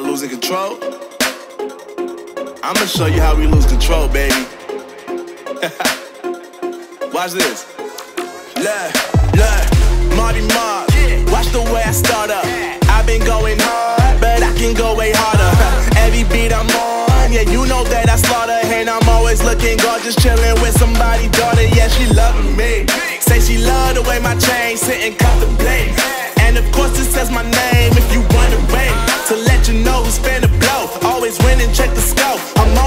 about losing control? I'ma show you how we lose control, baby. Watch this. Look, Marty Marv, watch the way I start up. I've been going hard, but I can go way harder. Every beat I'm on, yeah, you know that I slaughter. And I'm always looking gorgeous, chilling with somebody's daughter. Yeah, she loving me. Say she love the way my chain sit and contemplate. And of course it says my name if you wanna wait. To let you know who's finna blow. Always winning, check the scope. I'm